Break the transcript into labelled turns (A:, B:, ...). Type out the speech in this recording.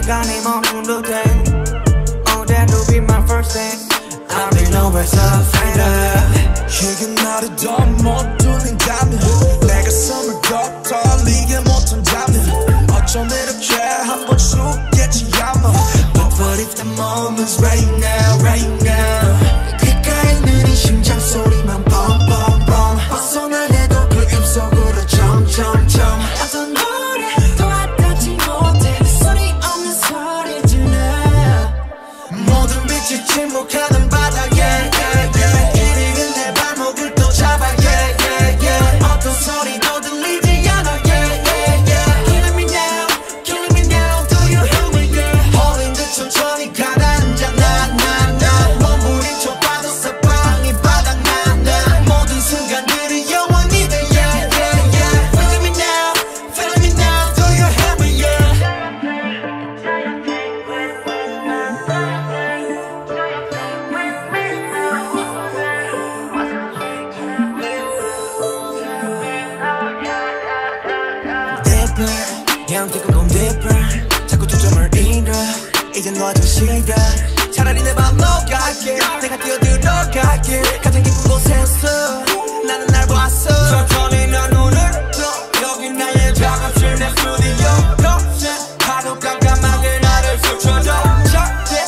A: 시간이 멈춰도 돼. Oh, that will be my first dance. I'll be nowhere so fighter.
B: 이게 나를 더 못 뚫린다면 내가 숨을 더 돌리게 못한다면 어쩜 이렇게 한번 죽겠지 아마. But if the moment's right now, right now. 귓가에 있는 이 심장 소리만 뻥뻥뻥 벗어날 해도 그 입속으로 점점점.
A: 어떤 노래도 와닿지 못해 소리 없는 소리 질러.
B: 모든 빛이 침묵하는 바닥에 길이는 내 발목을 또 잡아
A: 어떤 소리도 들리지 않아. Killing me now, killing me now. Do you hear me?
B: 홀린 듯 천천히 가라앉아 나 몸부림쳐 봐도 사방이 바닥나 모든 순간들이 영원히 돼
A: Feeling me now, feeling me now. Do you hear me?
B: Deeper, yeah I'm taking on deeper 자꾸 초점을 잃어 이젠 너좀 싫어 차라리 내 맘 녹아게 내가 뛰어들어갈게 가장 깊은 곳에서 나는 날 봤어 천천히 난 눈을 떠 여기 나의 작업실 내 스튜디오 하루 깜깜하게 나를 스쳐줘 절대